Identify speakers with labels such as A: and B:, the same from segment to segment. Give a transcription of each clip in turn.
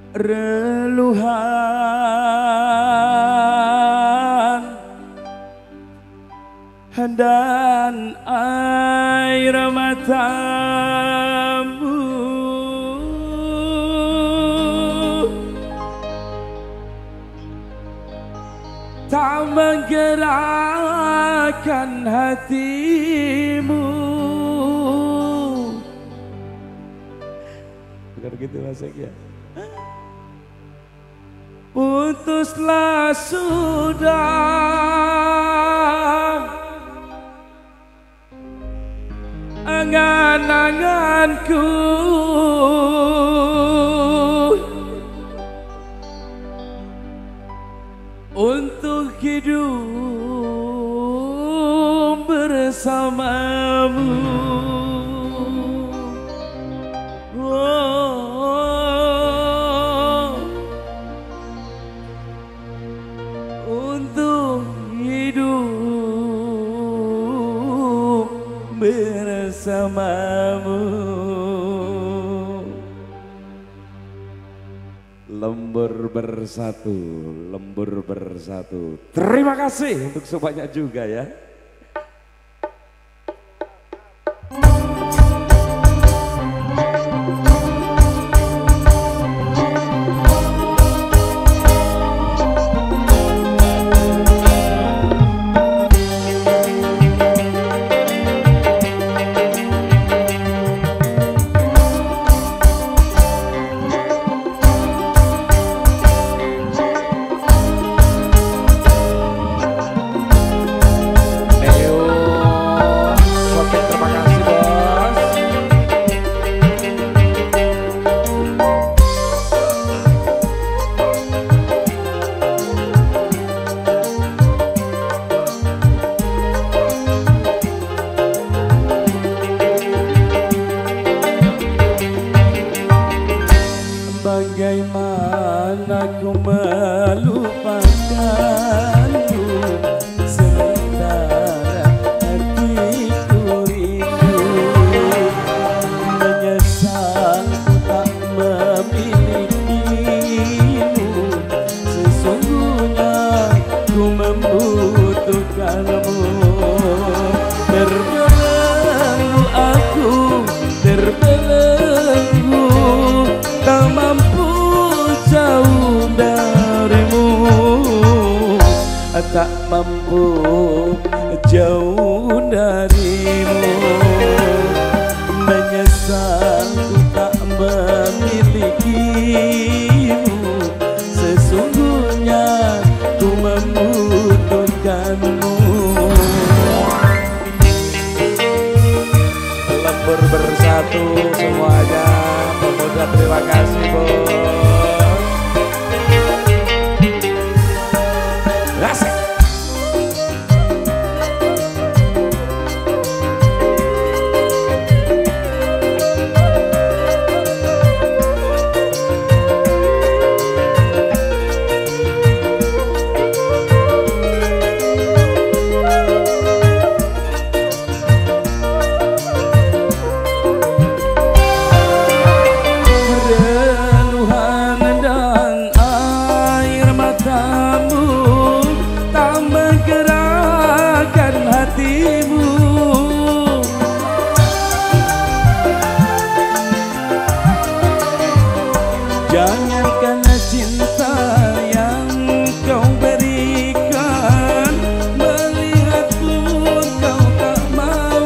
A: reluhan dan air matamu tak menggerakkan hatimu. Benar gitu Mas Eki ya? Putuslah sudah angan-anganku untuk hidup bersamamu. Untuk hidup bersamamu. Lembur bersatu, lembur bersatu. Terima kasih untuk semuanya juga ya. Bagaimana ku melupakanmu sementara hatiku rindu. Menyesal ku tak memilikimu, sesungguhnya ku membutuhkanmu. Terbelenggu aku, terbelenggu, tak mampu jauh darimu, tak mampu jauh darimu. Menyesal ku tak memilikimu, sesungguhnya ku membutuhkanmu. Lembur bersatu semuanya, pemuda terima kasih bos. Asik. Jangan karena cinta yang kau berikan, melihat pun kau tak mau.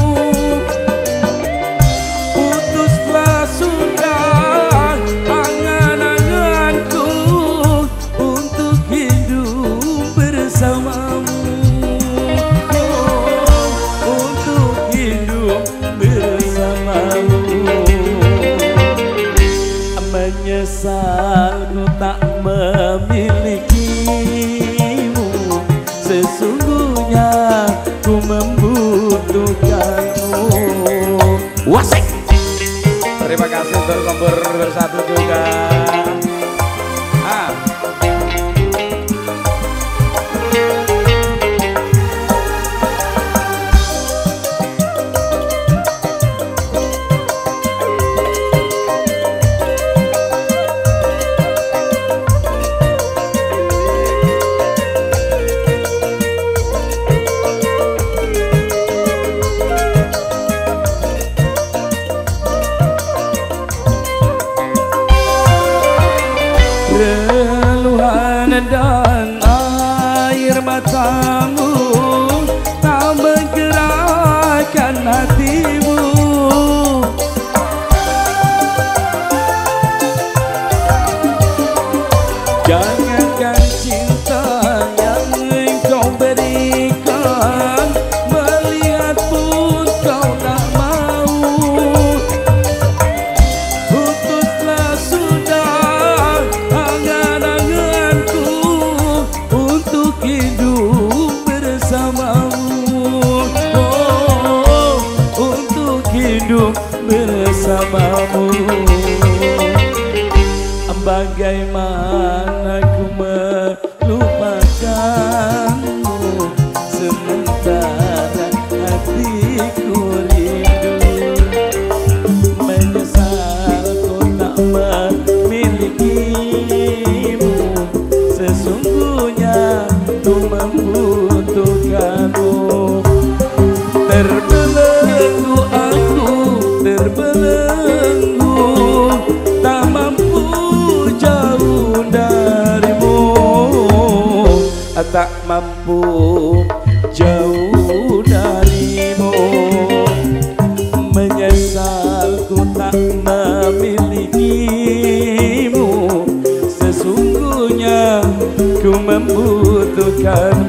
A: Putuslah sudah angan-anganku untuk hidup bersamamu. Untuk hidup bersamamu. Menyesal ku tak memilikimu, sesungguhnya ku membutuhkanmu. Wasik. Terima kasih untuk lembur bersatu juga. dan air matamu tak menggerakkan hatimu. Jangankan cinta yang engkau berikan, melihat pun kau tak mau. Putuslah sudah angan-anganku untuk hidup bersamamu. Oh, untuk hidup bersamamu. Bagaimana ku melupakanmu sementara hatiku rindu. Menyesal ku tak memilikimu, sesungguhnya ku membutuhkanmu. Terbelenggu aku, terbelenggu, tak mampu jauh darimu, tak mampu jauh darimu. Menyesal ku tak memilikimu, sesungguhnya ku membutuhkan